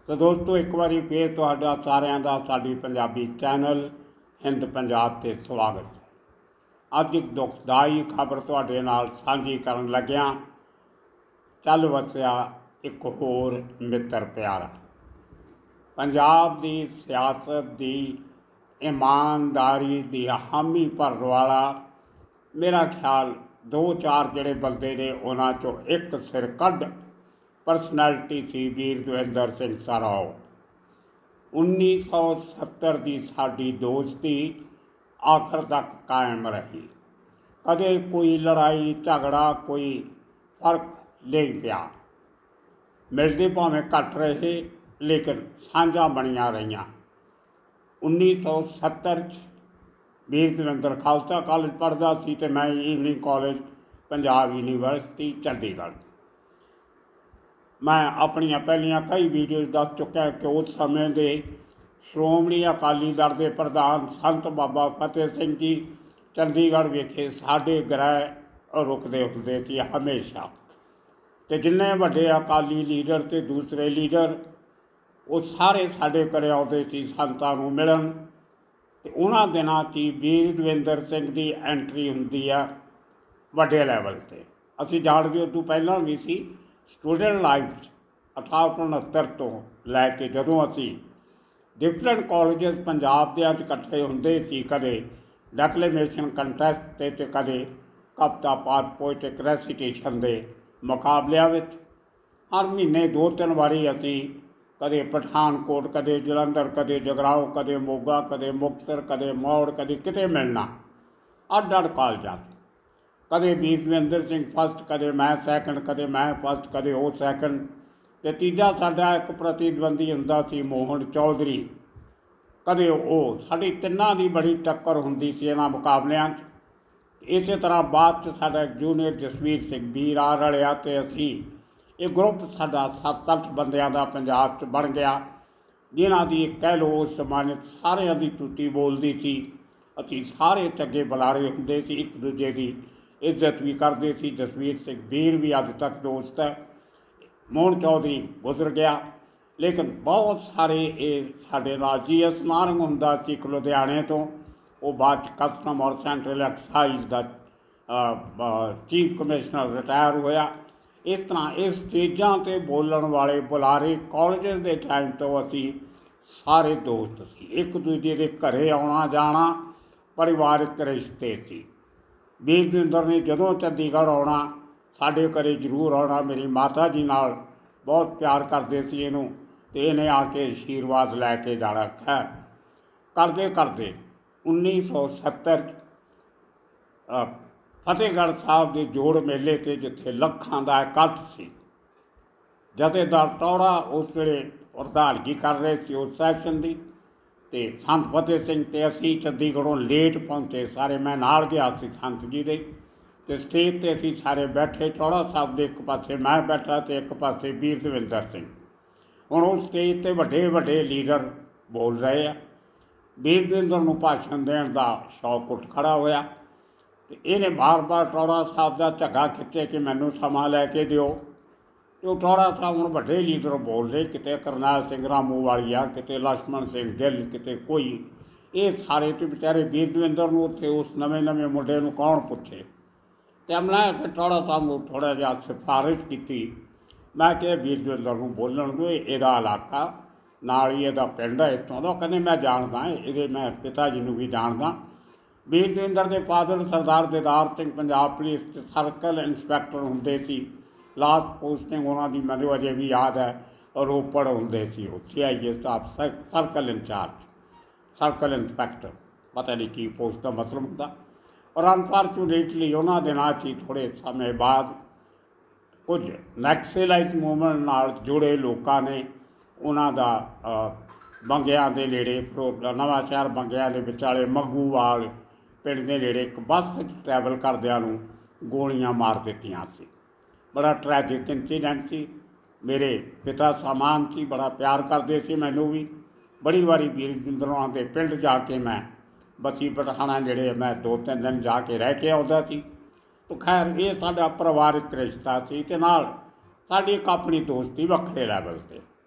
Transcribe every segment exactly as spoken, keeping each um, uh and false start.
तो दोस्तों एक बार फिर तुहाडा सारिਆਂ ਦਾ साडी पंजाबी चैनल हिंद पंजाब ते स्वागत। अज एक दुखदाई खबर तुहाडे नाल साझी करन लग्या। चल वसिया एक होर मित्र प्यारा। पंजाब दी सियासत दी ईमानदारी दी हामी भरन वाला मेरा ख्याल दो चार जिहड़े बंदे ने उन्हां चों एक सिर कढ परसनैलिटी सी वीर दविंदर सिंह सराओ। उन्नीस सौ सत्तर की साडी दोस्ती आखिर तक कायम रही। कदे कोई लड़ाई झगड़ा कोई फर्क नहीं पिया। मिलते भावें घट रहे लेकिन साझा बनिया रही। उन्नीस सौ सत्तर वीर दविंदर खालसा कॉलेज पढ़ता सी ते मैं evening college Punjab university Chandigarh. मैं अपनिया पहलियां कई वीडियोज़ दस चुका कि उस समय के श्रोमणी अकाली दल के प्रधान संत बाबा फतेह सिंह जी चंडीगढ़ विखे साढ़े गृह रुकते होंदे सी हमेशा। तो जिन्ने वड्डे अकाली लीडर ते दूसरे लीडर वो सारे साढ़े घरे आउंदे सी संतां नूं मिलन। ते उन्हां दिनां च वीर दविंदर सिंह की एंट्री हुंदी आ वड्डे लैवल ते। असीं जाणदे उदों पहलां भी सी स्टूडेंट लाइफ अठारह सौ उनहत्तर तो लैके जदों असी डिफरेंट कॉलेज पंजाब दे इकट्ठे होंदे सी, कदे डेक्लेमेशन कंटैस्ट ते ते कदे कविता पाठ पोइटिक रैसीटेशन के मुकाबलियां विच हर महीने दो तीन बारी असी कदे पठानकोट कदे जलंधर कदे जगराओं कदे मोगा कदे मुक्तसर कदे मौड़ कदे किते मिलना अड अड कॉलेजां। कदे वीर दविंदर सिंह फस्ट कदे मैं सैकंड कदे मैं फस्ट कदे वो सैकंड। तो तीजा साडा एक प्रतिद्वंदी हुंदा सी मोहन चौधरी। कदे वो साडी तिन्नां दी बड़ी टक्कर हुंदी सी इन्हां मुकाबलियां। इस तरह बाद च साडा जूनियर जसवीर सिंह वीर आ रलिया ते असीं ये ग्रुप साडा सत्त अठ बंदियां दा पंजाब च बन गया, जिन्हां दी कह लो सम्मानित सारियां दी टुट्टी बोलदी सी। असीं सारे चंगे बुलारे हुंदे सी, एक दूजे की इज्जत भी करते सी। जसवीर सिंह वीर भी अज तक दोस्त है। मोहन चौधरी गुजर गया लेकिन बहुत सारे ये साढ़े नाल जी एस नारंग हुंदा सी एक लुधियाने तो, वो बाद कस्टम और सेंट्रल एक्साइज का चीफ कमिश्नर रिटायर होया। इस तरह इस स्टेजां ते बोलण वाले बुलारे कॉलेज के टाइम तो असी सारे दोस्त सी। एक दूजे के घरे आना जाना परिवारिक रिश्ते सी। वीर दविंदर ने जदों चंडीगढ़ आना साढ़े घरे जरूर आना। मेरी माता जी नाल बहुत प्यार करते सी इनू, ते इन्हें आके आशीर्वाद लैके जाना। खैर करते करते उन्नीस सौ सत्तर फतेहगढ़ साहब के जोड़ मेले ते जिथे लखां का इकट्ठ सी, जथेदार टौड़ा उस वेले प्रधानगी कर रहे थे उस सैशन की। तो संत फतेह सिंह ते असी चंडीगढ़ों लेट पहुँचे सारे। मैं नाल गया सी संत जी दे। ते स्टेज ते असी सारे बैठे, चौड़ा साहब के एक पासे मैं बैठा तो एक पासे वीर दविंदर सिंह। हुण उस स्टेज ते वड्डे वड्डे लीडर बोल रहे हैं। वीर दविंदर नूं भाषण देण दा शौक उठ खड़ा होया। ते इहने बार बार चौड़ा साहब का झग्गा खिच्चे कि मैनूं समा लैके दिओ। तो चौड़ा साहब हुण वड्डे लीडर बोल रहे, किते करनैल सिंह रामूवालिया, किते लक्ष्मण सिंह गिल, किते कोई। ये सारे तो बेचारे वीर दविंदर नूं उत्थे उस नवे नवे मुंडे नूं कौन पुछे। तो मैं फिर चौड़ा साहब नूं थोड़ा जिहा सिफारिश की। मैं क्या वीर दविंदर नूं बोलण दो, इहदा इलाका नाल ही इहदा पिंड है इत्थों दा। कहंदे मैं जाणदा, इहदे मैं पिता जी नूं भी जाणदा। वीर दविंदर के father Sardar Didar Singh Punjab police circle inspector हुंदे सी। लास्ट पोस्टिंग उन्होंने मैंने अजे भी याद है, रोपड़ होंगे सी C I A staff circle incharge circle inspector, पता नहीं की पोस्ट का मतलब होंदा। और अनफॉर्चुनेटली उन्होंने दिनों ही थोड़े समय बाद कुछ नैक्सलाइट मूवमेंट नाल जुड़े लोगों ने उन्हों का बंगिया के नेड़े नवां शहर बंगिया के विचाले मग्गूवाल पिंड के नेड़े एक बस ट्रैवल करदिआं नूं गोलियां मार दित्तियां सी। बड़ा ट्रैजिक इंसीडेंट सी। मेरे पिता सामान सी, बड़ा प्यार करते सी मैनू भी। बड़ी बारी वीर दविंदर के पिंड जाके मैं बसी पठाना जेड़े मैं दो तीन दिन जाके रह के आउंदा सी। तो खैर ये साडा परिवारिक रिश्ता सी ते नाल साडी एक अपनी दोस्ती वक्रे लैवल ते।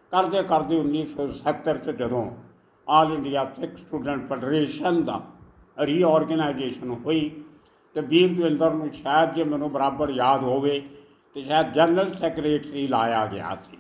करते करते उन्नीस सौ सत्तर च जदों all India Sikh student federation का रीऑर्गेनाइजेशन हुई तो वीर दविंदर नूं शायद जे मैनूं बराबर याद होवे तो शायद जनरल सैकरेटरी लाया गया सी।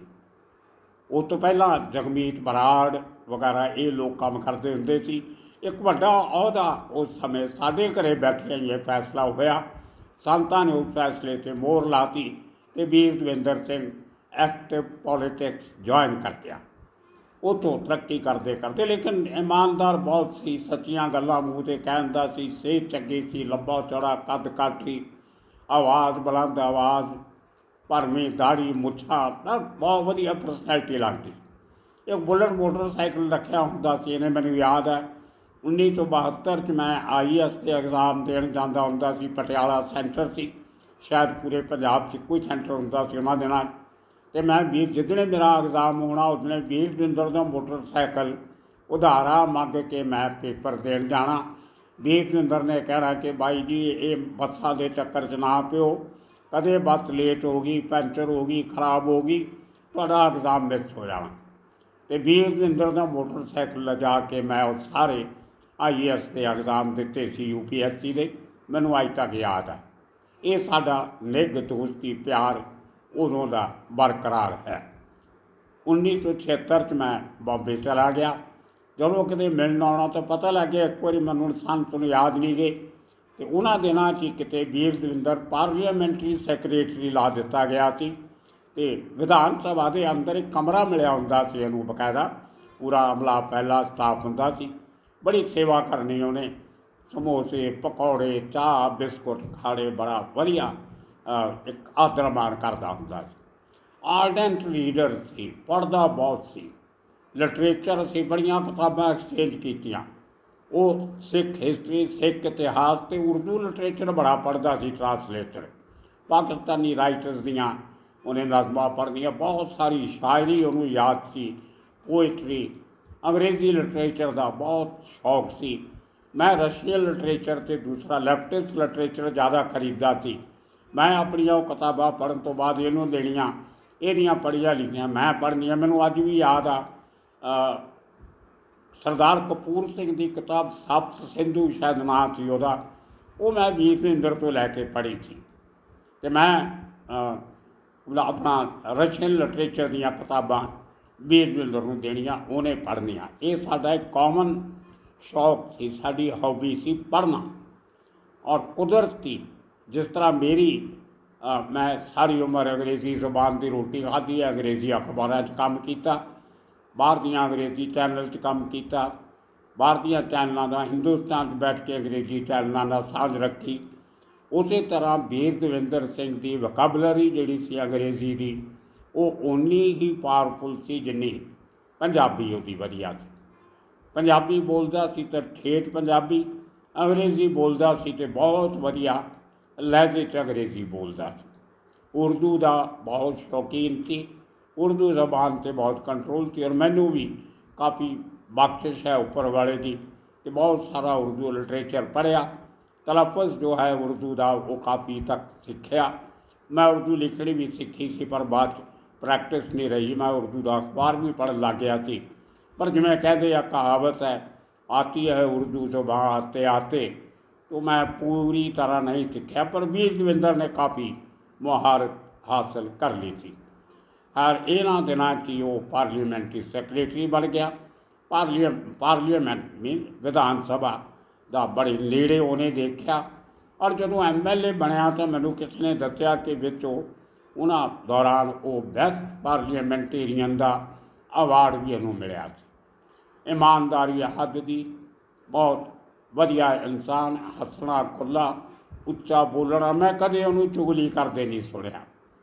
उस तो पहला जगमीत बराड़ वगैरह ये लोग काम करते हुंदे सी। एक वड्डा अहुदा उस समय साडे घरे बैठे ये फैसला होया, संतां ने उस फैसले ते मोहर लाती तो वीर Davinder Singh active politics join कर गया। उतों तरक्की करते करते, लेकिन ईमानदार बहुत सी, सच्चियां गल्लां मूँह ते कहंदा सी, सेहत चंगी सी, लंबा चौड़ा कद काठी, आवाज़ बुलंद आवाज़, भरमी दाढ़ी मुछा, बहुत वधिया परसनैलिटी लगती। एक बुलेट मोटरसाइकिल रखिया हुंदा सी, इन्हें मैनूं याद है उन्नीस सौ बहत्तर च मैं आई एस के एग्जाम देण जांदा हुंदा सी। पटियाला सेंटर सी, शायद पूरे पंजाब च कोई सेंटर हुंदा सी उन्हां दिनां। तो मैं वीर जिदने मेरा एग्जाम होना उसने वीर दविंदर का मोटरसाइकिल उधारा मंग के मैं पेपर देण जाना। वीर दविंदर ने कहना कि बाई जी ये बसां दे चक्कर च ना पिओ, कदे बस लेट हो गई, पैंचर हो गई, खराब हो गई, तुहाडा एग्जाम मिस हो जाना। तो वीर दविंदर का मोटरसाइकिल लिजा के मैं उस सारे आई एस के एग्जाम दिते सी, यू पी एस सी के, मैनूं अज तक याद है। ये साडा निघ दोस्ती प्यार उदों का बरकरार है। उन्नीस सौ छिहत्तर च मैं बॉम्बे चला गया। जदों किते मिलन आउणा तो पता लग गया, एक बारी मैनूं सन तुन याद नहीं गए, तो उन्हां दिनां च किते वीर दविंदर पार्लीमेंटरी सैकरेटरी ला दिता गया सी। ते विधान सभा के अंदर एक कमरा मिलिया हुंदा सी, इहनूं बकायदा पूरा अमला पहला स्टाफ हुंदा सी। बड़ी सेवा करनी उन्हें, समोसे पकौड़े चाह बिस्कुट खाने, बड़ा वधिया एक आदर मान करता हुंदा सी। आर्डेंट लीडर सी, पढ़दा बहुत सी, लिटरेचर असीं बड़ियां किताबां एक्सचेंज कीतियां। वो सिख हिस्टरी, सिख इतिहास ते उर्दू लिटरेचर बड़ा पढ़दा सी, ट्रांसलेटर पाकिस्तानी राइटर्स दियां उन्हें नज़मां पढ़दियां, बहुत सारी शायरी उन्होंने याद सी, पोइट्री, अंग्रेज़ी लिटरेचर का बहुत शौक सी। मैं रशियन लिटरेचर ते दूसरा लेफ्टिस्ट लिटरेचर ज़्यादा खरीददा सी। मैं अपनियां किताबां पढ़न तो बाद इहनूं देनियां, इहदियां पढ़ियां लिखियां मैं पढ़नियां। मैनूं अज भी याद आ, आ सरदार कपूर सिंह की किताब सप्त सिंधु शायद नाम सी उहदा, वो मैं वीर दविंदर तो लैके पढ़ी सी। तो मैं आ, अपना रशियन लिटरेचर दीयां किताबां वीर दविंदर नूं देनियां, उन्हें पढ़नियां। ये साडा एक कॉमन शौक सी, साडी हॉबी सी पढ़ना। और कुदरती जिस तरह मेरी आ, मैं सारी उम्र अंग्रेज़ी ज़बान की रोटी खाधी है, अंग्रेज़ी अखबारां च काम किया, बाहर दियां अंग्रेज़ी चैनल च काम किया, बाहर दियां चैनलों का हिंदुस्तान च बैठ के अंग्रेज़ी चैनलों का साझ रखी। उस तरह वीर दविंदर सिंह की वकाबलरी जिहड़ी सी अंग्रेज़ी की, वो उन्नी ही पावरफुल सी जिन्नी पंजाबी उहदी वधिया सी। पंजाबी बोलदा सी तो ठेठ पंजाबी, अंग्रेज़ी बोलदा सी तो बहुत वधिया लहजे च अंग्रेज़ी बोलदा सी। उर्दू का बहुत शौकीन सी, उर्दू ज़बान से बहुत कंट्रोल थी। और मैनू भी काफ़ी बख्शिश है उपर वाले की, तो बहुत सारा उर्दू लिटरेचर पढ़िया, तलफ़ुज़ जो है उर्दू का वो काफ़ी तक सीखिया। मैं उर्दू लिखनी भी सीखी सी, पर बाद प्रैक्टिस नहीं रही। मैं उर्दू का अखबार भी पढ़न लग गया थी, पर जिमें कहते हैं कहावत है, आती है उर्दू ज़बान आते आते, तो मैं पूरी तरह नहीं सीखा, पर वीर दविंदर ने काफ़ी महारत हासिल कर ली थी। और इन्होंने दिनों की वो पार्लीमेंटरी सैकरेटरी बन गया। पार्लीय पार्लीमेंट मीन विधान सभा का बड़े नेड़े उन्हें देखा। और जदों एम एल ए बनया तो मैनू किसी ने दसिया कि विच उन्हां दौरान वो बेस्ट पार्लीमेंटेरियन का अवार्ड भी उन्होंने मिलया सी। ईमानदारी हद की, बहुत वधिया इंसान, हसना खुला, उच्चा बोलना, मैं कदे उन्होंने चुगली करते नहीं सुनिया।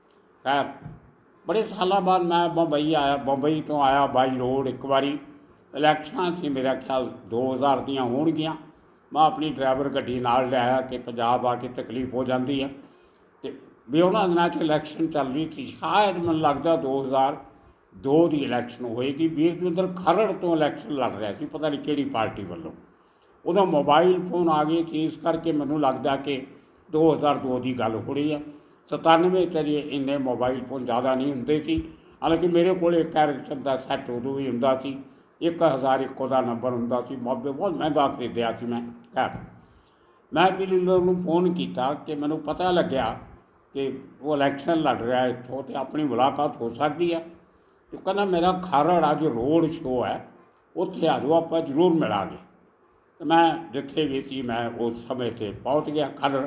खैर बड़े साल बाद मैं बंबई आया, बंबई तो आया बाई रोड। एक बारी इलैक्शन से मेरा ख्याल दो हज़ार दियाँ होणगियां, मैं अपनी ड्राइवर गड्डी नाल लिया कि पंजाब आके तकलीफ हो जाती है। तो भी उन्होंने दिनों च इलैक्शन चल रही थी, शायद मैं लगता दो हज़ार दो की इलैक्शन होएगी। वीर दविंदर खरड़ तो इलैक्शन लड़ रहा सी, पता नहीं किहड़ी पार्टी वालों। उदों मोबाइल फोन आ गए थे, इस करके मैनू लगता कि दो हज़ार दो की गल हो रही है। सतानवे च जे इन्ने मोबाइल फोन ज़्यादा नहीं होंदे सी, हालांकि मेरे को कैरेक्टर का सैट उदों भी हुंदा सी, एक हज़ार एक का नंबर हुंदा सी, बाबे बहुत महंगा खरीदिया सी मैं। खैर मैं बिलिंदर नूं फोन किया कि मैनूं पता लग्या कि वो इलैक्शन लड़ रहा है इत्थों, तो अपनी मुलाकात हो सकती है। तो कहना मेरा खरड़ अज रोड शो है, उत्थे आ जाओ, आप जरूर मिलांगे। तो मैं जिथे भी सी मैं उस समय से पहुँच गया खरड़।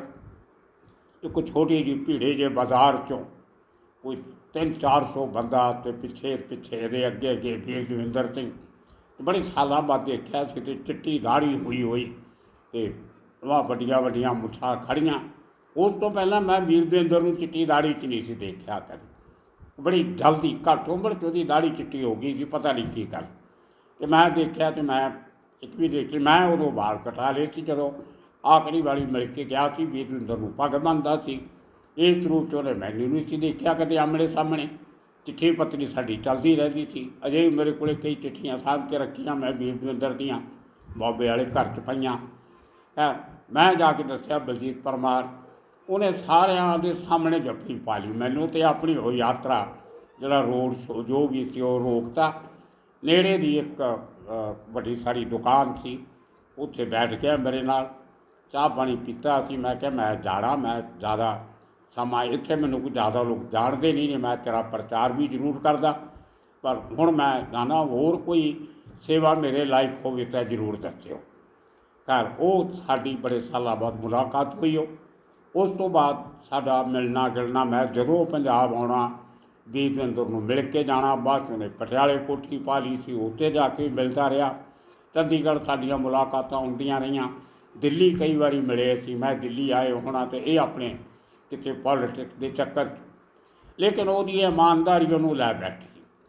एक छोटी जी भीड़े जे बाजार चों कोई तीन चार सौ बंदा, तो पिछे पिछे ये अगे अगे वीर दविंदर सिंह। बड़े साल बाद देखा सी, तो चिट्टी दाड़ी हुई हुई, तो वह वड्डियां वड्डियां मुछां खड़ियां। उस तो पहला मैं वीर दविंदर नूं चिट्टी दाड़ी च नहीं सी देखा कभी। बड़ी जल्दी घट उम्र च उहदी दाड़ी चिट्टी हो गई सी, पता नहीं की गल। तो मैं देखा, तो मैं एक भी देख ली, मैं उदों वाल कटा लए सी जदों आखिरी वाली मिल के गया सी। वीर दविंदर नूं पग बन्नदा सी, इस रूप च उन्हें मैनूं नहीं सी देखा कदे आमने सामने। चिट्ठी पत्री साडी चलती रहती सी। अजे मेरे को कई चिट्ठियां साहब के रखियां मैं वीर दविंदर दियां, बाबे वाले घर च पईयां। खैर मैं जाके दस्सिया बलजीत परमार, उन्हें सारियां दे सामने जप्फी पा ली मैनूं, तो अपनी वो यात्रा जिहड़ा रोड शो जो भी सी वो रोकता। नेड़े दी एक वड्डी सारी दुकान सी, उत्थे बैठ गया मेरे नाल, चाह पानी पीता सी। मैं क्या मैं जाना, मैं ज़्यादा समा इत्थे मैनूं कोई ज़्यादा लोग जानते नहीं ने, मैं तेरा प्रचार भी जरूर करदा, पर हुण मैं जाना, होर कोई सेवा मेरे लायक होवे तां जरूर दस्सिओ। खैर वो साडी बड़े साल बाद मुलाकात हुई हो। उस तो बाद साडा मिलना गिलना, मैं जदों पंजाब आउणा वीर दविंदर नूं मिल के जाना। बाद उन्हें पटियाले कोठी पा ली सी, उत्ते जाके मिलता रहा। चंडीगढ़ साडियां मुलाकातां हुंदियां रहियां, दिल्ली कई बारी मिले सी, मैं दिल्ली आए होना, तो ये अपने किसी पॉलिटिक्स के चक्कर। लेकिन वो ईमानदारी उन्होंने लै बैठी।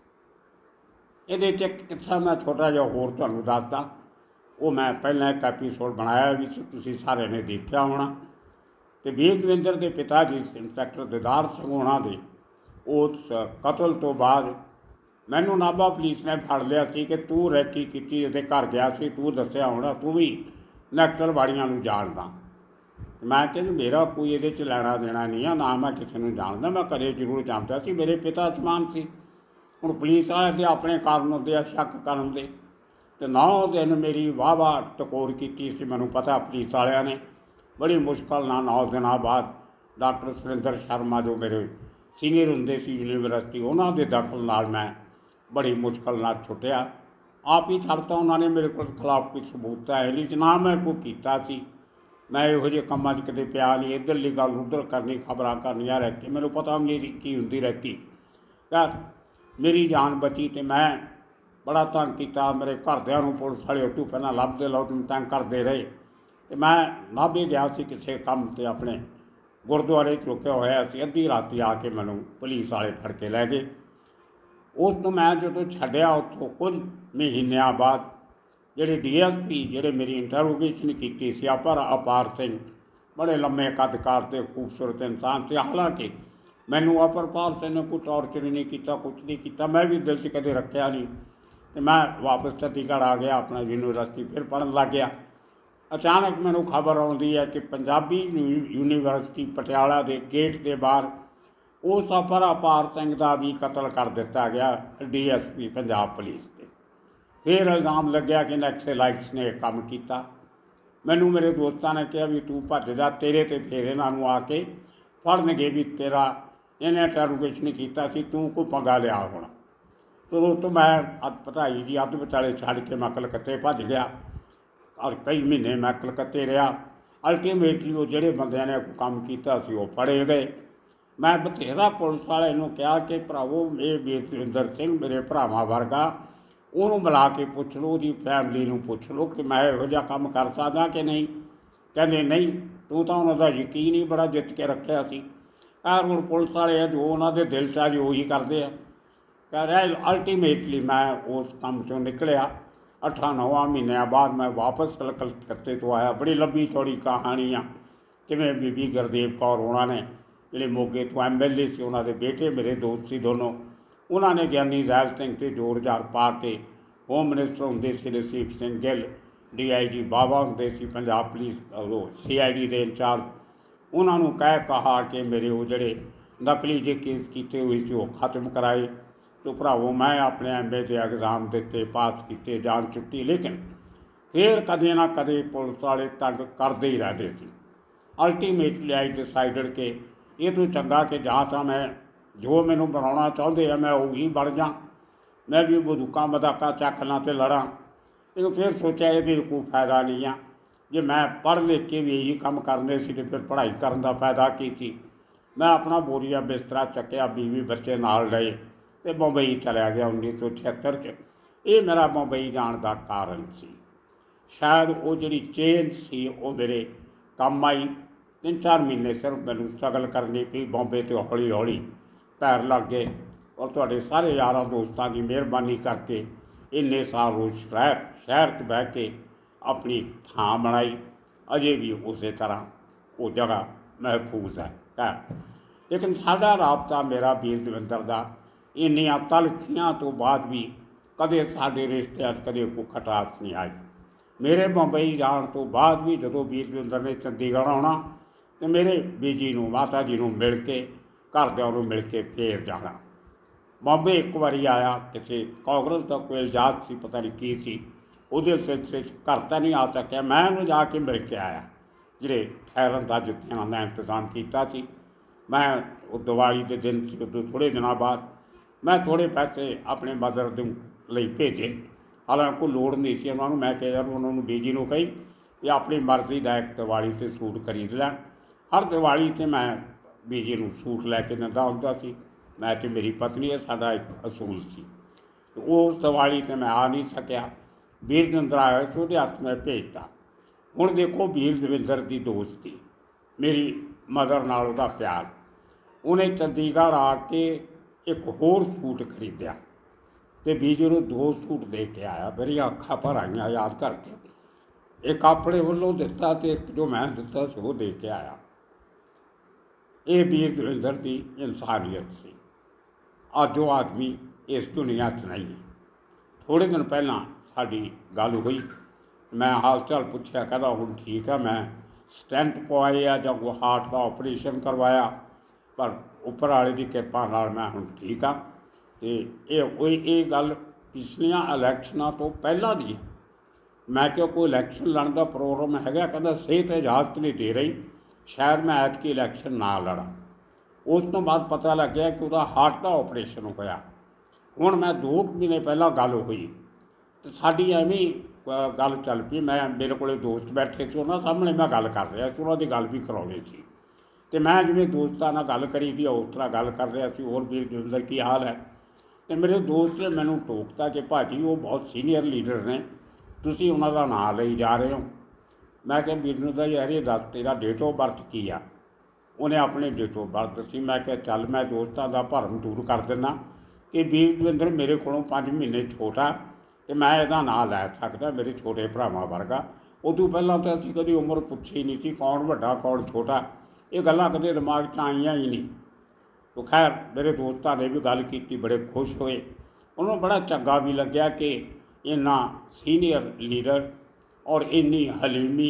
ये एक किस्सा मैं छोटा जिहा होर तुहानूं दसदा, वो मैं पहले एक एपीसोड बनाया भी, तुसीं सारे ने देखा होना। तो वीर दविंदर के पिता जी इंस्पैक्टर दिदार सिंह होना दे उस कतल तो बाद मैनू नाभा पुलिस ने फड़ लिया सी कि तू रैकी की घर गया सी, तू दस्सिया होना तू भी नक्सलवाड़ियां नूं जानदा। मैं कहना मेरा कोई ये लैना देना नहीं है, ना मैं किसी को जानता, मैं घरे जरूर जानता सी, मेरे पिता समान सी। हुण पुलिस वाले दे अपने कारण होंदे आ शक करन दे, तो नौ दिन मेरी वाह वाह टकोर की सी। मैनूं पता पुलिस वालियां ने बड़ी मुश्किल ना नौ दिन बाद डॉक्टर सुरिंदर शर्मा जो मेरे सीनियर होंदे सी यूनीवर्सिटी, उन्होंने दे दखल नाल मैं बड़ी मुश्किल नाल छुटिया। आप ही छड्डता, उन्होंने मेरे को खिलाफ कोई सबूत है नहीं, ना मैं कोई कीता सी। मैं इहो ਜਿਹੇ ਕੰਮਾਂ 'ਚ कदे पिया नहीं, इधरली गल उधर करनी, खबरां करनियां रैकी, मैनूं पता भी नहीं की हुंदी रैकी। यार मेरी जान बची, तो मैं बड़ा तंग किया। मेरे घरदियां नूं पुलिस वाले उतों पहलां लभदे लभदे तंग करते रहे। तो मैं नाभे गया सी किसी काम ते, अपने गुरुद्वारे च रुकिया होया सी। अद्धी राती आके मैनूं पुलिस वाले फड़ के लै गए। उस तो मैं जो छड्डिया उत्थों कुछ महीनों बाद ਜਿਹੜੇ डी एस पी ਜਿਹੜੇ मेरी इंटरोगेशन की सी पर अपार सिंह, बड़े लम्बे कदकार ते खूबसूरत इंसान से। हालांकि मैनू अपरपाल सिंह ने कोई टॉर्चर नहीं किया, कुछ नहीं किया, मैं भी दिल च कदे रखा नहीं। तो मैं वापस चंडीगढ़ आ गया, अपना यूनीवर्सिटी फिर पढ़न लग गया। अचानक मैनू खबर आती है कि पंजाबी यूनीवर्सिटी पटियाला के गेट के बाहर उस अपर अपार सिंह का भी कतल कर दिता गया D S P Punjab police. फिर इल्ज़ाम लग्या कि नक्सलाइट्स ने काम किया। मैनू मेरे दोस्तों ने कहा भी तू भज जा, तेरे तो फिर इन्हों आके फड़नगे भी तेरा इन्हें इंटरोगेशन किया सी, तू कोई पंगा लिया होना। तो दोस्तों मैं अद पढ़ाई जी अद्ध विचाले छड़ के मैं कलकत्ते भज गया, और कई महीने मैं कलकत्ते रहा। अल्टीमेटली वो जोड़े बंद ने काम किया वो फड़े गए। मैं बथेरा पुलिस वाले कहा कि भरावो ये वीर दविंदर सिंह मेरे भरावां वर्गा, उन्होंने मिला के पुछ लो, उसकी फैमिली में पुछ लो कि मैं यहो जिहा काम कर सकदा कि नहीं। कहते नहीं, तू तो उन्होंने यकीन ही बड़ा जित के रखा सी। यार हुण पुलिस वाले जो उन्होंने दिल च जो उही करते हैं। कह रहा अल्टीमेटली मैं उस काम चों निकलिया। अठा नौवां महीनों बाद मैं वापस कलकत्ते तो आया। बड़ी लंबी चौड़ी कहानी आ किवें बीबी गुरदेव कौर होना ने जिहड़े मोगे तो एम एल ए से, उन्होंने बेटे मेरे दोस्त से दोनों, उन्होंने ज्ञानी जैल सिंह से जोर जार पा के, होम मिनिस्टर होंदे सी Nasib Singh Gill, D I G Baba होंदे सी Punjab police C I D के इंचार्ज, उन्होंने कह कहा कि मेरे वो जोड़े नकली जे केस किए हुए सी वो खत्म कराए। तो भरावो मैं अपने एम ए के एग्जाम दिते, पास किए, जान छुट्टी, लेकिन फिर कदे ना कदे पुलिस वाले तंग करते ही रहते थे। अल्टीमेटली आई डिसाइडेड कि ये तो चंगा कि जां तां मैं जो मैनू बनाना चाहते हैं मैं उही बन जा, मैं भी बंदूकां मदाका चक ला तो लड़ा। लेकिन फिर सोचा ये कोई फायदा नहीं आ, जे मैं पढ़ लिख के भी यही काम करने से तो फिर पढ़ाई करने का फायदा की थी। मैं अपना बोरिया बिस्तरा चक्या, बीवी बच्चे नाल लए तो मुंबई चलिया गया उन्नीस सौ छिहत्तर च। ये मेरा मुंबई जाने का कारण सी। शायद वो जी चेन सी वो मेरे काम आई। तीन चार महीने सिर्फ मैनू स्ट्रगल करनी पई बॉम्बे तो हौली हौली पैर लग गए। और तुहाडे सारे यारां दोस्तां की मेहरबानी करके इन्ने साल उस शहर शहर च बह के अपनी थां बनाई। अजे भी उस तरह वो जगह महफूज है खैर। लेकिन साडा राबता मेरा वीर दविंदर का इन्नियां तलखियां तो बाद भी कदे साडे रिश्तिਆਂ कदे कोई खटास नहीं आई। मेरे मुंबई जाने तो बाद भी जो वीर दविंदर ने चंडीगढ़ आना तो मेरे बीजी नूं माता जी नूं मिल के घरदिਆਂ नूं मिल के फिर जाना। बॉम्बे एक बारी आया, किसी कांग्रेस का कोई इल्जाम सी, पता नहीं की सी, उहदे सिलसिले घर तो नहीं आ सकिया। मैं उन्हें जाके मिल के आया, जिहड़े ठहरन का जुत्तियां का इंतजाम किया सी। मैं दिवाली के दिन से उदों थोड़े दिनों बाद मैं थोड़े पैसे अपने मदर दे लई भेजे, हालांकि कोई लोड़ नहीं सी उन्होंने। मैं कहा यार उन्होंने बीजी को कही कि अपनी मर्जी का एक दिवाली से सूट खरीद लैन। हर दिवाली से मैं बीजी को सूट लैके दिंदा हुंदा सी। मैं तो मेरी पत्नी है, साडा एक असूल सी। तो उस दिवाली से मैं आ नहीं सकिया। वीर दविंदर आया तो उसके हथ में भेजता। हुण देखो वीर दविंदर की दोस्ती, मेरी मदर नाल उहदा प्यार। उन्हें चंडीगढ़ आके एक होर सूट खरीदिया तो बीजी को दो सूट दे के आया। मेरी अखां भर आईयां याद करके। एक अपने वालों दिता तो एक जो मैं दिता सो दे के आया। ये वीर दविंदर की इंसानियत सी। अज वो आदमी इस दुनिया च नहीं है। थोड़े दिन पहला साडी गल हुई, मैं हाल चाल पूछया, कहता हुण ठीक है, मैं स्टैंट पवाए आ जां कोई हार्ट का ऑपरेशन करवाया, पर उपर वाले की किरपा नाल मैं हुण ठीक हाँ। तो ये ये गल पिछलियां इलैक्शनां तो पहला दी है। मैं क्यों कोई इलैक्शन लड़न का प्रोग्राम है, कहता सेहत इजाजत नहीं दे रही, शायद मैं ऐतकी इलैक्शन ना लड़ा। उस तो बाद पता लग गया कि वह हार्ट का ऑपरेशन होया। हुण मैं दो महीने पहला गल हुई तो साड़ी एवं गल चल पई। मैं मेरे को दोस्त बैठे से उन्होंने सामने मैं गल कर रहा सी, उन्होंने गल भी करानी सी। तो मैं जिवें दोस्तां नाल गल करी दी उस तरह गल कर रहा सी, और वीर दविंदर की हाल है। तो मेरे दोस्त ने मैनूं टोकता कि भाजी वो बहुत सीनियर लीडर ने, तुसीं उन्हां दा नाम लई जा रहे हो। मैं क्या वीर दविंदर यार ये दस तेरा डेट ऑफ बर्थ की आ। उन्हें अपने डेट ऑफ बर्थ दसी। मैं क्या चल मैं दोस्तों का भरम दूर कर दिना कि वीर दविंदर मेरे को पाँच महीने छोटा तो मैं यदा नाम लै सकदा, मेरे छोटे भरावां वर्गा। उदों पहलां तो असीं कदी उम्र पुछी नहीं सी, कौन वड्डा कौन छोटा, ये गल्लां कदे दिमाग च आईयां ही नहीं। तो खैर मेरे दोस्तों ने भी गल की, बड़े खुश होए। उन्होंने बड़ा चंगा भी लग्या कि इन्ना सीनियर लीडर और इन्नी हलीमी।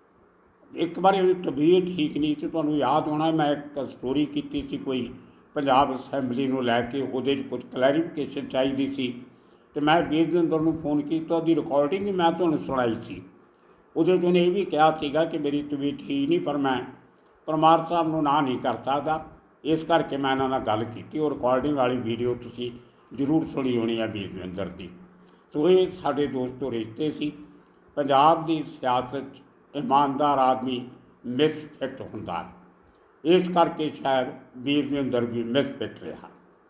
एक बार तबीयत ठीक नहीं सी, तुहानूं याद होना मैं एक स्टोरी की सी कोई पंजाब असैंबली नूं लैके, उहदे कुछ क्लैरिफिकेशन चाहिए सी। तो मैं वीर दविंदर नूं फोन किया, उसकी रिकॉर्डिंग भी मैं तुहानूं सुनाई सी। उहदे तो ये भी कहा सीगा कि मेरी तबीयत ठीक नहीं, पर मैं परमार साहब नूं ना नहीं कर सकदा, इस करके मैं इन्हां नाल गल कीती। और रिकॉर्डिंग वाली वीडियो तुसीं जरूर सुनी होनी है वीर दविंदर की। सो ये साडे दोस्तों रिश्ते सी। पंजाब की सियासत ईमानदार आदमी मिसफिट हुंदा, इस करके शायद वीर दविंदर भी मिसफिट रहा।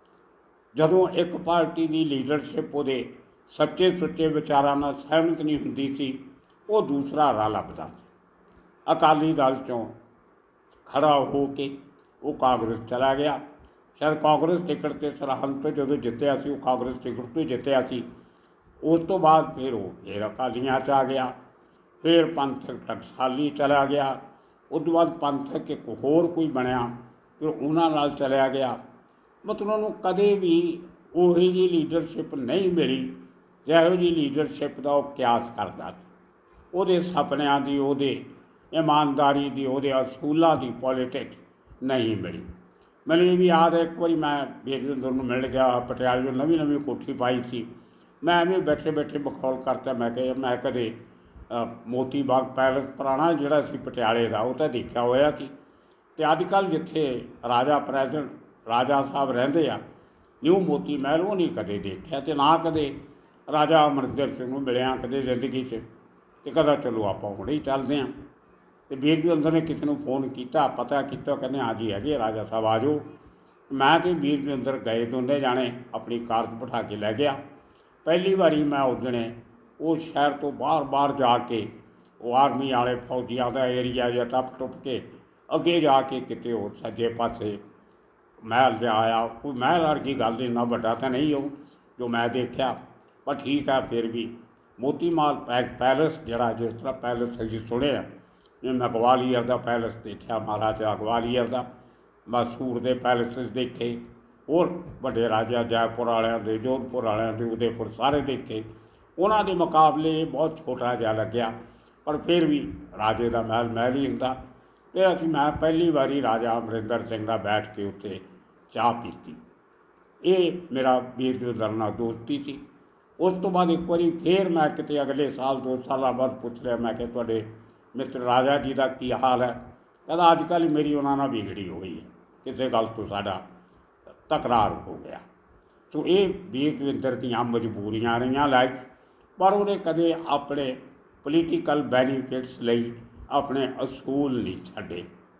जदों एक पार्टी की लीडरशिप उहदे सच्चे सुच्चे विचारां नाल सहमत नहीं हुंदी सी, वो दूसरा राह लभदा सी। अकाली दल चों खड़ा हो के वो कांग्रेस चला गया। शायद कांग्रेस टिकट ते सरहंद तो जो जितया सी, वो कांग्रेस टिकट तो जितया सी। उस तो बाद फिर वो फिर अकालियां च आ गया, फिर पंथक टकसाली चला गया। उस तो बाद पंथक एक होर कोई बनया, फिर उन्हां नाल चलिया गया। मतलब उन्होंने कदे भी उही जी लीडरशिप नहीं मिली जिहो जी लीडरशिप का वह क्यास करता। उहदे सपनियां दी, उहदे ईमानदारी दी, उहदे असूलों की पॉलिटिक्स नहीं मिली। ਮੈਨੂੰ ਇਹ ਵੀ याद है एक बारी मैं वीरविंदर ਨੂੰ ਮਿਲ ਗਿਆ ਪਟਿਆਲੇ ਨਵੀਂ ਨਵੀਂ ਕੋਠੀ ਪਾਈ ਸੀ। मैं ਐਵੇਂ ਬੈਠੇ ਬੈਠੇ ਬਖੌਲ ਕਰਤਾ ਮੈਂ ਕਿ ਮੈਂ ਕਦੇ ਮੋਤੀ ਬਾਗ ਪੈਲਸ ਪੁਰਾਣਾ ਜਿਹੜਾ ਸੀ ਪਟਿਆਲੇ ਦਾ ਉਹ ਤਾਂ ਦੇਖਿਆ ਹੋਇਆ ਸੀ ਅਤੇ ਅੱਜ ਕੱਲ੍ਹ ਜਿੱਥੇ ਰਾਜਾ ਪ੍ਰੈਜ਼ੀਡੈਂਟ ਰਾਜਾ ਸਾਹਿਬ ਰਹਿੰਦੇ ਆ ਨਿਊ ਮੋਤੀ ਮਹਿਲ ਉਹ ਨਹੀਂ ਕਦੇ ਦੇਖਿਆ ਅਤੇ ਨਾ ਕਦੇ ਰਾਜਾ ਅਮਰਿੰਦਰ ਸਿੰਘ ਨੂੰ ਮਿਲਿਆ ਕਦੇ ਜ਼ਿੰਦਗੀ 'ਚ। ਅਤੇ ਕਹਿੰਦਾ ਚਲੋ ਆਪਾਂ ਹੁਣੇ ਹੀ ਚੱਲਦੇ ਹਾਂ। ਅਤੇ ਵੀਰਵਿੰਦਰ ਨੇ ਕਿਸੇ ਨੂੰ ਫੋਨ ਕੀਤਾ ਪਤਾ ਕੀਤਾ ਕਹਿੰਦੇ ਹਾਂਜੀ ਹੈਗੇ ਰਾਜਾ ਸਾਹਿਬ ਆ ਜਾਓ। ਮੈਂ ਅਤੇ ਵੀਰਵਿੰਦਰ ਗਏ ਦੋਨੇ ਜਾਣੇ ਆਪਣੀ ਕਾਰ 'ਚ ਬਿਠਾ ਕੇ ਲੈ ਗਿਆ। ਪਹਿਲੀ ਵਾਰੀ ਮੈਂ ਉਦਣੇ ਉਹ ਸ਼ਹਿਰ ਤੋਂ ਬਾਹਰ ਬਾਹਰ ਜਾ ਕੇ ਉਹ ਆਰਮੀ ਵਾਲੇ ਫੌਜੀਆਂ ਦਾ ਏਰੀਆ ਜਿਹਾ ਟੱਪ ਟੁੱਪ ਕੇ ਅੱਗੇ ਜਾ ਕੇ ਕਿਤੇ ਉਹ ਸੱਜੇ ਪਾਸੇ ਮਹਿਲ ਜਿਹਾ ਆਇਆ। ਕੋਈ ਮਹਿਲ ਵਰਗੀ ਗੱਲ ਇੰਨਾ ਵੱਡਾ ਤਾਂ ਨਹੀਂ ਉਹ ਜੋ ਮੈਂ ਦੇਖਿਆ, ਪਰ ਠੀਕ ਹੈ ਫਿਰ ਵੀ ਮੋਤੀ ਮਹਿਲ ਪੈ ਪੈਲਸ ਜਿਹੜਾ ਜਿਸ ਤਰ੍ਹਾਂ ਪੈਲਸ ਅਸੀਂ ਸੁਣਿਆ ਜਿਵੇਂ ਮੈਂ ਗਵਾਲੀਅਰ ਦਾ ਪੈਲਸ ਦੇਖਿਆ ਮਹਾਰਾਜਾ ਗਵਾਲੀਅਰ ਦਾ, ਮੈਸੂਰ ਦੇ ਪੈਲਸਿਸ ਦੇਖੇ, ਹੋਰ ਵੱਡੇ ਰਾਜਾ ਜੈਪੁਰ ਵਾਲਿਆਂ ਦੇ ਜੋਧਪੁਰ ਵਾਲਿਆਂ ਦੇ ਉਦੈਪੁਰ ਸਾਰੇ ਦੇਖੇ। ਉਹਨਾਂ ਦੇ ਮੁਕਾਬਲੇ ਬਹੁਤ ਛੋਟਾ ਜਿਹਾ ਲੱਗਿਆ, ਪਰ ਫਿਰ ਵੀ ਰਾਜੇ ਦਾ ਮਹਿਲ ਮਹਿਲ ਹੀ ਹੁੰਦਾ। ਅਤੇ ਅਸੀਂ ਮੈਂ ਪਹਿਲੀ ਵਾਰੀ ਰਾਜਾ ਅਮਰਿੰਦਰ ਸਿੰਘ ਨਾਲ ਬੈਠ ਕੇ ਉੱਥੇ ਚਾਹ ਪੀਤੀ। ਇਹ ਮੇਰਾ ਵੀਰਵਿੰਦਰ ਨਾਲ ਦੋਸਤੀ ਸੀ। ਉਸ ਤੋਂ ਬਾਅਦ ਇੱਕ ਵਾਰੀ ਫਿਰ ਮੈਂ ਕਿਤੇ ਅਗਲੇ ਸਾਲ ਦੋ ਸਾਲਾਂ ਬਾਅਦ ਪੁੱਛ ਲਿਆ ਮੈਂ ਕਿ ਤੁਹਾਡੇ ਮਿੱਤਰ ਰਾਜਾ ਜੀ ਦਾ ਕੀ ਹਾਲ ਹੈ? ਕਹਿੰਦਾ ਅੱਜ ਕੱਲ੍ਹ ਮੇਰੀ ਉਹਨਾਂ ਨਾਲ ਵਿਗੜੀ ਹੋਈ ਹੈ, ਕਿਸੇ ਗੱਲ ਤੋਂ ਸਾਡਾ ਤਕਰਾਰ ਹੋ ਗਿਆ। ਸੋ ਇਹ ਵੀਰਵਿੰਦਰ ਦੀਆਂ ਮਜਬੂਰੀਆਂ ਰਹੀਆਂ ਲਾਈਫ, ਪਰ ਉਹਨੇ ਕਦੇ ਆਪਣੇ ਪੋਲੀਟੀਕਲ ਬੈਨੀਫਿਟਸ ਲਈ ਆਪਣੇ ਅਸੂਲ ਨਹੀਂ ਛੱਡੇ।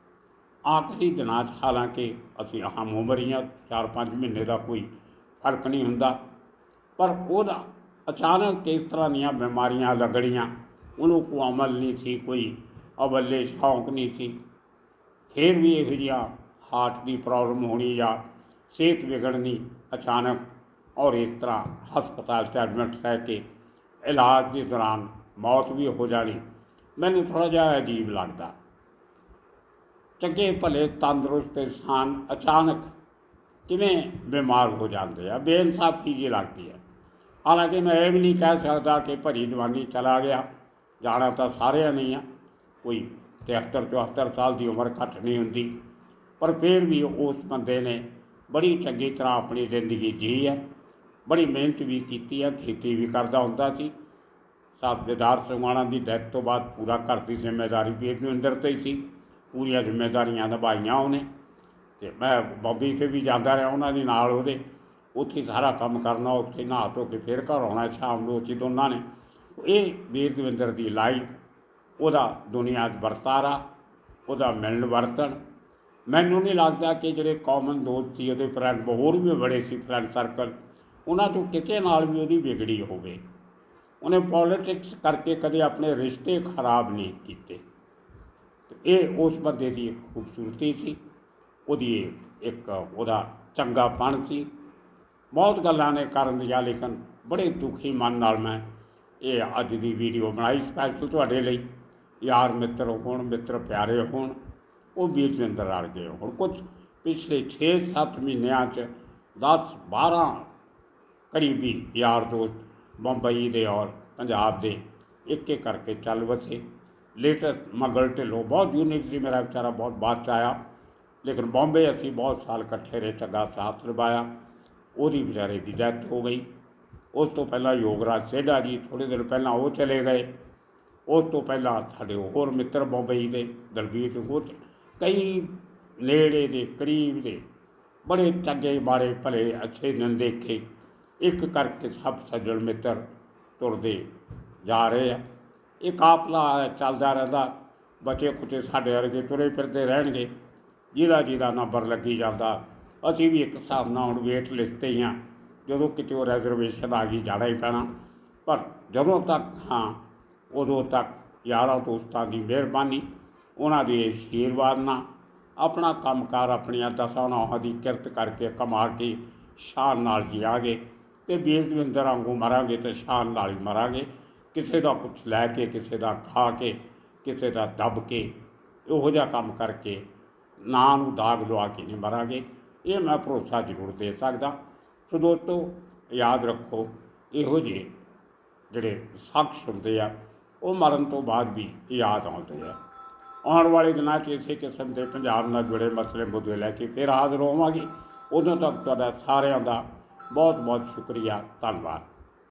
ਆਖਰੀ ਦਿਨਾਂ 'ਚ ਹਾਲਾਂਕਿ ਅਸੀਂ ਆਮ ਉਮਰ ਹੀ ਹਾਂ, ਚਾਰ ਪੰਜ ਮਹੀਨੇ ਦਾ ਕੋਈ ਫਰਕ ਨਹੀਂ ਹੁੰਦਾ, ਪਰ ਉਹਦਾ ਅਚਾਨਕ ਇਸ ਤਰ੍ਹਾਂ ਦੀਆਂ ਬਿਮਾਰੀਆਂ ਲੱਗਣੀਆਂ, ਉਹਨੂੰ ਕੋਈ ਅਮਲ ਨਹੀਂ ਸੀ, ਕੋਈ ਅਵੱਲੇ ਸ਼ੌਂਕ ਨਹੀਂ ਸੀ। ਫਿਰ ਵੀ ਇਹੋ ਜਿਹੀਆਂ ਹਾਰਟ ਦੀ ਪ੍ਰੋਬਲਮ ਹੋਣੀ ਜਾਂ ਸਿਹਤ ਵਿਗੜਨੀ ਅਚਾਨਕ, ਔਰ ਇਸ ਤਰ੍ਹਾਂ ਹਸਪਤਾਲ 'ਚ ਐਡਮਿਟ ਰਹਿ ਕੇ ਇਲਾਜ ਦੇ ਦੌਰਾਨ ਮੌਤ ਵੀ ਹੋ ਜਾਣੀ, ਮੈਨੂੰ ਥੋੜ੍ਹਾ ਜਿਹਾ ਅਜੀਬ ਲੱਗਦਾ। ਚੰਗੇ ਭਲੇ ਤੰਦਰੁਸਤ ਇਨਸਾਨ ਅਚਾਨਕ ਕਿਵੇਂ ਬਿਮਾਰ ਹੋ ਜਾਂਦੇ ਆ, ਬੇਇਨਸਾਫੀ ਜਿਹੀ ਲੱਗਦੀ ਹੈ। ਹਾਲਾਂਕਿ ਮੈਂ ਇਹ ਵੀ ਨਹੀਂ ਕਹਿ ਸਕਦਾ ਕਿ ਭਰੀ ਜਵਾਨੀ ਚਲਾ ਗਿਆ, ਜਾਣਾ ਤਾਂ ਸਾਰਿਆਂ ਨੇ ਆ, ਕੋਈ ਤਿਹੱਤਰ ਚੁਹੱਤਰ ਸਾਲ ਦੀ ਉਮਰ ਘੱਟ ਨਹੀਂ ਹੁੰਦੀ, ਪਰ ਫਿਰ ਵੀ ਉਸ ਬੰਦੇ ਨੇ ਬੜੀ ਚੰਗੀ ਤਰ੍ਹਾਂ ਆਪਣੀ ਜ਼ਿੰਦਗੀ ਜੀ ਹੈ, ਬੜੀ ਮਿਹਨਤ ਵੀ ਕੀਤੀ ਹੈ, ਖੇਤੀ ਵੀ ਕਰਦਾ ਹੁੰਦਾ ਸੀ। ਸਾਬੇਦਾਰ ਸਿੰਘਾਣਾ ਦੀ ਡੈਥ ਤੋਂ ਬਾਅਦ ਪੂਰਾ ਘਰ ਦੀ ਜ਼ਿੰਮੇਵਾਰੀ ਵੀਰਵਿੰਦਰ 'ਤੇ ਹੀ ਸੀ, ਪੂਰੀਆਂ ਜ਼ਿੰਮੇਵਾਰੀਆਂ ਨਿਭਾਈਆਂ ਉਹਨੇ। ਅਤੇ ਮੈਂ ਬੰਬੀ 'ਤੇ ਵੀ ਜਾਂਦਾ ਰਿਹਾ ਉਹਨਾਂ ਦੇ ਨਾਲ, ਉਹਦੇ ਉੱਥੇ ਸਾਰਾ ਕੰਮ ਕਰਨਾ, ਉੱਥੇ ਨਹਾ ਧੋ ਕੇ ਫਿਰ ਘਰ ਆਉਣਾ ਸ਼ਾਮ ਨੂੰ ਅਸੀਂ ਦੋਨਾਂ ਨੇ। ਇਹ ਵੀਰਵਿੰਦਰ ਦੀ ਲਾਈਫ, ਉਹਦਾ ਦੁਨੀਆ 'ਚ ਵਰਤਾਰਾ, ਉਹਦਾ ਮਿਲਣ ਵਰਤਣ, ਮੈਨੂੰ ਨਹੀਂ ਲੱਗਦਾ ਕਿ ਜਿਹੜੇ ਕਾਮਨ ਦੋਸਤ ਸੀ ਉਹਦੇ ਫਰੈਂਡ ਹੋਰ ਵੀ ਬੜੇ ਸੀ ਫਰੈਂਡ ਸਰਕਲ, ਉਹਨਾਂ 'ਚੋਂ ਕਿਸੇ ਨਾਲ ਵੀ ਉਹਦੀ ਵਿਗੜੀ ਹੋਵੇ। ਉਹਨੇ ਪੋਲੀਟਿਕਸ ਕਰਕੇ ਕਦੇ ਆਪਣੇ ਰਿਸ਼ਤੇ ਖਰਾਬ ਨਹੀਂ ਕੀਤੇ। ਇਹ ਉਸ ਬੰਦੇ ਦੀ ਇੱਕ ਖੂਬਸੂਰਤੀ ਸੀ, ਉਹਦੀ ਇੱਕ ਉਹਦਾ ਚੰਗਾਪਣ ਸੀ। ਬਹੁਤ ਗੱਲਾਂ ਨੇ ਕਰਨ ਦੀਆਂ, ਲੇਕਿਨ ਬੜੇ ਦੁਖੀ ਮਨ ਨਾਲ ਮੈਂ ਇਹ ਅੱਜ ਦੀ ਵੀਡੀਓ ਬਣਾਈ ਸਪੈਸ਼ਲ ਤੁਹਾਡੇ ਲਈ। ਯਾਰ ਮਿੱਤਰ ਹੋਣ, ਮਿੱਤਰ ਪਿਆਰੇ ਹੋਣ, ਉਹ ਵੀਰਵਿੰਦਰ ਵਰਗੇ ਹੋਣ। ਕੁਝ ਪਿਛਲੇ ਛੇ ਸੱਤ ਮਹੀਨਿਆਂ 'ਚ ਦਸ ਬਾਰਾਂ ਕਰੀਬੀ ਯਾਰ ਦੋਸਤ ਬੰਬਈ ਦੇ ਔਰ ਪੰਜਾਬ ਦੇ ਇੱਕ ਇੱਕ ਕਰਕੇ ਚੱਲ ਵਸੇ। ਲੇਟੈਸਟ ਮਗਲ ਢਿੱਲੋਂ ਬਹੁਤ ਯੂਨਿਕ ਸੀ, ਮੇਰਾ ਵਿਚਾਰਾ ਬਹੁਤ ਬਾਅਦ 'ਚ ਆਇਆ, ਲੇਕਿਨ ਬੰਬੇ ਅਸੀਂ ਬਹੁਤ ਸਾਲ ਇਕੱਠੇ ਰਹੇ, ਚੰਗਾ ਸਾਥ ਨਿਭਾਇਆ। ਉਹਦੀ ਵਿਚਾਰੇ ਦੀ ਡੈਥ ਹੋ ਗਈ। ਉਸ ਤੋਂ ਪਹਿਲਾਂ ਯੋਗਰਾਜ ਸੇਢਾ ਜੀ ਥੋੜ੍ਹੇ ਦਿਨ ਪਹਿਲਾਂ ਉਹ ਚਲੇ ਗਏ। ਉਸ ਤੋਂ ਪਹਿਲਾਂ ਸਾਡੇ ਹੋਰ ਮਿੱਤਰ ਬੰਬਈ ਦੇ ਦਲਬੀਰ ਸਿੰਘ, ਕਈ ਨੇੜੇ ਦੇ ਕਰੀਬ ਦੇ ਬੜੇ ਚੰਗੇ ਮਾੜੇ ਭਲੇ ਅੱਛੇ ਦਿਨ ਦੇਖੇ, ਇੱਕ ਕਰਕੇ ਸਭ ਸੱਜਣ ਮਿੱਤਰ ਤੁਰਦੇ ਜਾ ਰਹੇ ਆ। ਇਹ ਕਾਫਲਾ ਚੱਲਦਾ ਰਹਿੰਦਾ, ਬਚੇ ਕੁਚੇ ਸਾਡੇ ਵਰਗੇ ਤੁਰੇ ਫਿਰਦੇ ਰਹਿਣਗੇ, ਜਿਹਦਾ ਜਿਹਦਾ ਨੰਬਰ ਲੱਗੀ ਜਾਂਦਾ। ਅਸੀਂ ਵੀ ਇੱਕ ਹਿਸਾਬ ਨਾਲ ਹੁਣ ਵੇਟ ਲਿਸਟ 'ਤੇ ਹੀ ਹਾਂ, ਜਦੋਂ ਕਿਤੇ ਉਹ ਰੈਜ਼ਰਵੇਸ਼ਨ ਆ ਗਈ ਜਾਣਾ ਹੀ ਪੈਣਾ। ਪਰ ਜਦੋਂ ਤੱਕ ਹਾਂ ਉਦੋਂ ਤੱਕ ਯਾਰਾਂ ਦੋਸਤਾਂ ਦੀ ਮਿਹਰਬਾਨੀ, ਉਹਨਾਂ ਦੇ ਆਸ਼ੀਰਵਾਦ ਨਾਲ ਆਪਣਾ ਕੰਮਕਾਰ ਆਪਣੀਆਂ ਦਸਾਂ ਨੌਹਾਂ ਦੀ ਕਿਰਤ ਕਰਕੇ ਕਮਾ ਕੇ ਸ਼ਾਨ ਨਾਲ ਜੀਆਂਗੇ, ਅਤੇ ਵੀਰਵਿੰਦਰ ਵਾਂਗੂ ਮਰਾਂਗੇ ਅਤੇ ਸ਼ਾਨ ਨਾਲ ਹੀ ਮਰਾਂਗੇ। ਕਿਸੇ ਦਾ ਕੁਛ ਲੈ ਕੇ, ਕਿਸੇ ਦਾ ਖਾ ਕੇ, ਕਿਸੇ ਦਾ ਦੱਬ ਕੇ, ਇਹੋ ਜਿਹਾ ਕੰਮ ਕਰਕੇ ਨਾਂ ਨੂੰ ਦਾਗ ਲਵਾ ਕੇ ਨਹੀਂ ਮਰਾਂਗੇ। ਇਹ ਮੈਂ ਭਰੋਸਾ ਜ਼ਰੂਰ ਦੇ ਸਕਦਾ। ਸੋ ਦੋਸਤੋ ਯਾਦ ਰੱਖੋ, ਇਹੋ ਜਿਹੇ ਜਿਹੜੇ ਸ਼ਖਸ ਹੁੰਦੇ ਆ ਉਹ ਮਰਨ ਤੋਂ ਬਾਅਦ ਵੀ ਯਾਦ ਆਉਂਦੇ ਆ। ਆਉਣ ਵਾਲੇ ਦਿਨਾਂ 'ਚ ਇਸੇ ਕਿਸਮ ਦੇ ਪੰਜਾਬ ਨਾਲ ਜੁੜੇ ਮਸਲੇ ਮੁੱਦੇ ਲੈ ਕੇ ਫਿਰ ਹਾਜ਼ਰ ਹੋਵਾਂਗੇ। ਉਦੋਂ ਤੱਕ ਤੁਹਾਡਾ ਸਾਰਿਆਂ ਦਾ ਬਹੁਤ ਬਹੁਤ ਸ਼ੁਕਰੀਆ, ਧੰਨਵਾਦ।